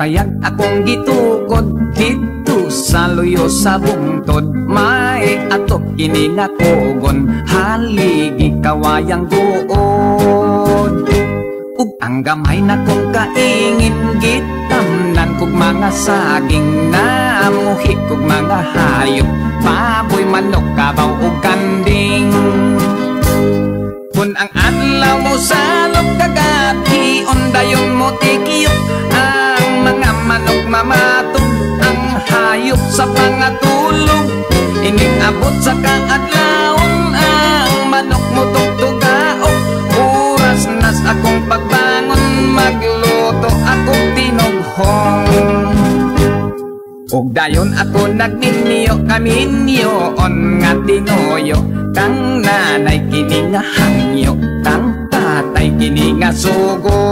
payag akong gitukod dito sa luyo sa bungtod. May atop kini nga tugon, haligi kawayang buod. Ug ang gamay na kong kaingin, gitamnan kog mga saging, namuhi kog mga hayop, baboy, manok, kabaw ug kanding. Kung ang adlaw mo salok kagabi, ondayon mo tikiyok, ang mga manok mamatog, ang hayop sa pangatulog. Ining abot sa kaadlawon, ang manok mo tugtugaok. Oras nas akong pagbangon, magluto akong tinughong. Ug dayon ako nagninyo kaminyoon nga tinoyo, kang nanay kini nga hangyo, kang tatay kini nga sugo.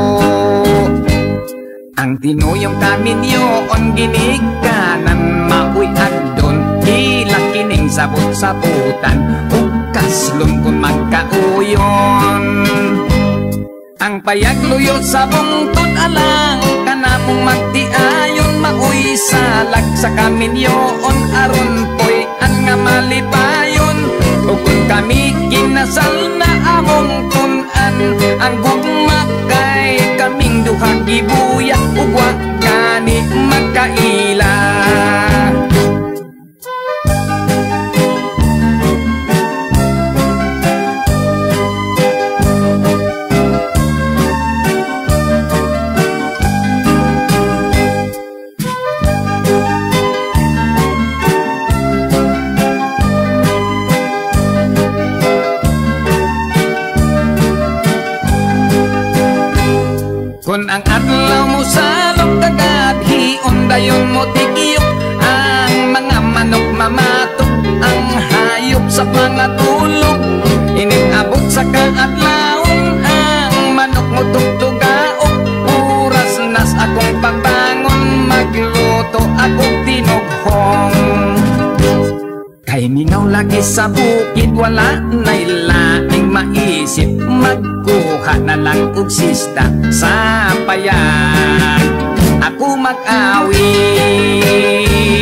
Ang tinoyong kaminyoon ginikanan, mauy agdon, ilang kining sabot-sabutan, ug kaslon kung magkauyon. Ang payag luyo sa bungtod alang kanamong magtiayon, mauy salag sa kaminyoon aron poy ang nga malipayon. Ug kung kami kinasal na among tun-an, ang gugma kay kaming duha gibuya, ug wa gani magkaila. Kung ang adlaw mo salok kagabi, ondayon mo tikiyok, ang mga manok mamatok, ang hayop sa pangatulog. Ining abot sa kaadlawon, ang manok mo tugtugaok. Oras nas akong pagbangon, magluto akong tinughong. Kay mingaw lagi sa bukid, wala na'y laing maisip, magkuha na lang og sista sa payag, ako mag-awi.